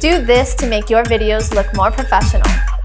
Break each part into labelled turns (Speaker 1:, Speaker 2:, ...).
Speaker 1: Do this to make your videos look more professional.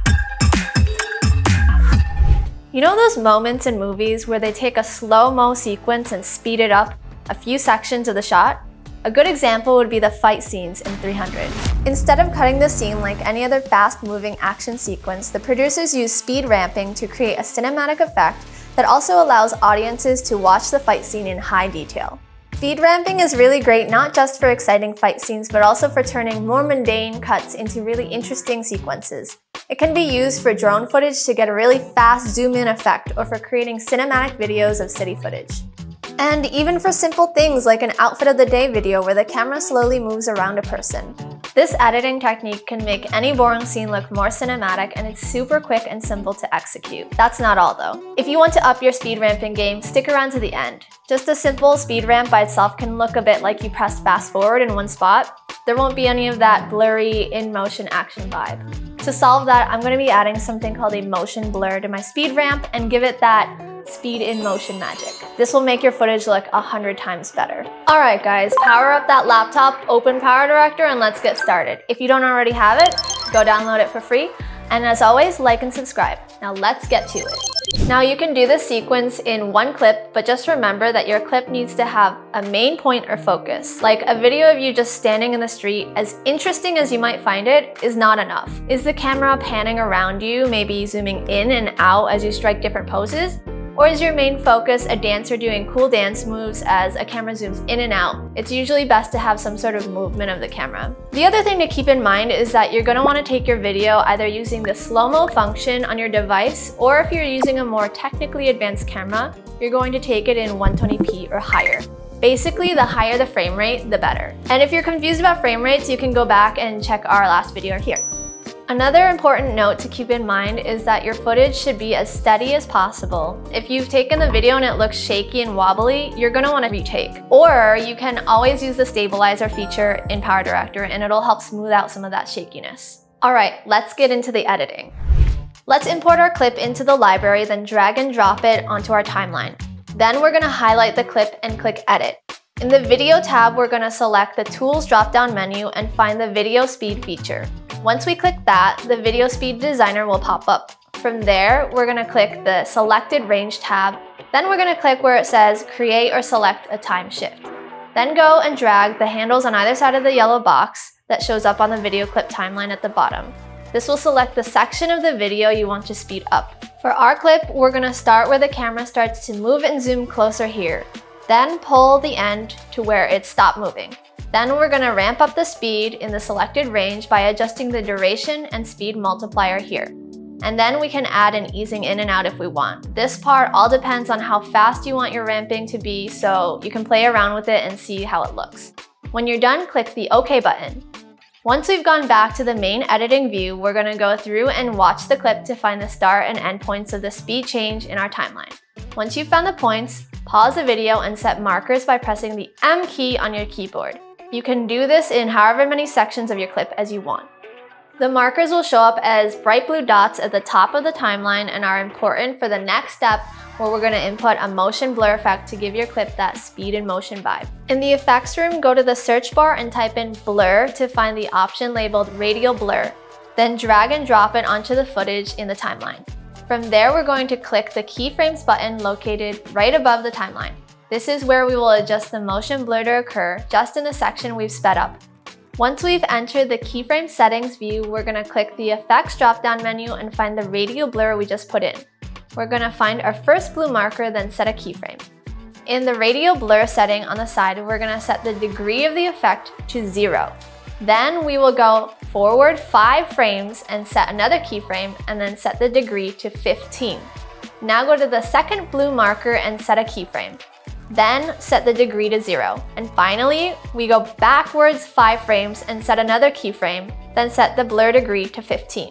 Speaker 1: You know those moments in movies where they take a slow-mo sequence and speed it up a few sections of the shot? A good example would be the fight scenes in 300. Instead of cutting the scene like any other fast-moving action sequence, the producers use speed ramping to create a cinematic effect that also allows audiences to watch the fight scene in high detail. Speed ramping is really great not just for exciting fight scenes, but also for turning more mundane cuts into really interesting sequences. It can be used for drone footage to get a really fast zoom-in effect, or for creating cinematic videos of city footage. And even for simple things like an outfit of the day video where the camera slowly moves around a person. This editing technique can make any boring scene look more cinematic, and it's super quick and simple to execute. That's not all though. If you want to up your speed ramping game, stick around to the end. Just a simple speed ramp by itself can look a bit like you pressed fast forward in one spot. There won't be any of that blurry in-motion action vibe. To solve that, I'm going to be adding something called a motion blur to my speed ramp and give it that speed in motion magic. This will make your footage look 100 times better. Alright guys, power up that laptop, open PowerDirector, and let's get started. If you don't already have it, go download it for free. And as always, like and subscribe. Now let's get to it. Now you can do this sequence in one clip, but just remember that your clip needs to have a main point or focus. Like a video of you just standing in the street, as interesting as you might find it, is not enough. Is the camera panning around you, maybe zooming in and out as you strike different poses? Or is your main focus a dancer doing cool dance moves as a camera zooms in and out? It's usually best to have some sort of movement of the camera. The other thing to keep in mind is that you're going to want to take your video either using the slow-mo function on your device, or if you're using a more technically advanced camera, you're going to take it in 120p or higher. Basically, the higher the frame rate, the better. And if you're confused about frame rates, you can go back and check our last video here. Another important note to keep in mind is that your footage should be as steady as possible. If you've taken the video and it looks shaky and wobbly, you're going to want to retake. Or you can always use the stabilizer feature in PowerDirector and it'll help smooth out some of that shakiness. Alright, let's get into the editing. Let's import our clip into the library, then drag and drop it onto our timeline. Then we're going to highlight the clip and click Edit. In the Video tab, we're going to select the Tools drop-down menu and find the Video Speed feature. Once we click that, the Video Speed Designer will pop up. From there, we're going to click the Selected Range tab. Then we're going to click where it says Create or select a time shift. Then go and drag the handles on either side of the yellow box that shows up on the video clip timeline at the bottom. This will select the section of the video you want to speed up. For our clip, we're going to start where the camera starts to move and zoom closer here. Then pull the end to where it stopped moving. Then we're going to ramp up the speed in the selected range by adjusting the duration and speed multiplier here. And then we can add an easing in and out if we want. This part all depends on how fast you want your ramping to be, so you can play around with it and see how it looks. When you're done, click the OK button. Once we've gone back to the main editing view, we're going to go through and watch the clip to find the start and end points of the speed change in our timeline. Once you've found the points, pause the video and set markers by pressing the M key on your keyboard. You can do this in however many sections of your clip as you want. The markers will show up as bright blue dots at the top of the timeline and are important for the next step, where we're going to input a motion blur effect to give your clip that speed and motion vibe. In the effects room, go to the search bar and type in blur to find the option labeled radial blur. Then drag and drop it onto the footage in the timeline. From there, we're going to click the keyframes button located right above the timeline. This is where we will adjust the motion blur to occur just in the section we've sped up. Once we've entered the keyframe settings view, we're going to click the effects drop-down menu and find the radial blur we just put in. We're going to find our first blue marker, then set a keyframe. In the radial blur setting on the side, we're going to set the degree of the effect to 0. Then we will go forward 5 frames and set another keyframe, and then set the degree to 15. Now go to the second blue marker and set a keyframe. Then set the degree to 0. And finally, we go backwards 5 frames and set another keyframe, then set the blur degree to 15.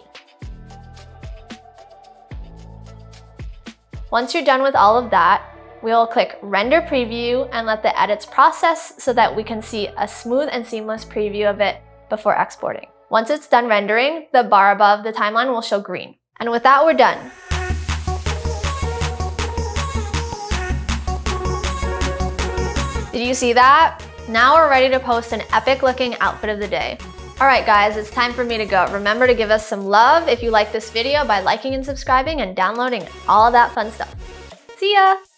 Speaker 1: Once you're done with all of that, we'll click Render Preview and let the edits process so that we can see a smooth and seamless preview of it before exporting. Once it's done rendering, the bar above the timeline will show green. And with that, we're done. Did you see that? Now we're ready to post an epic looking outfit of the day. Alright guys, it's time for me to go. Remember to give us some love if you like this video by liking and subscribing and downloading all of that fun stuff. See ya!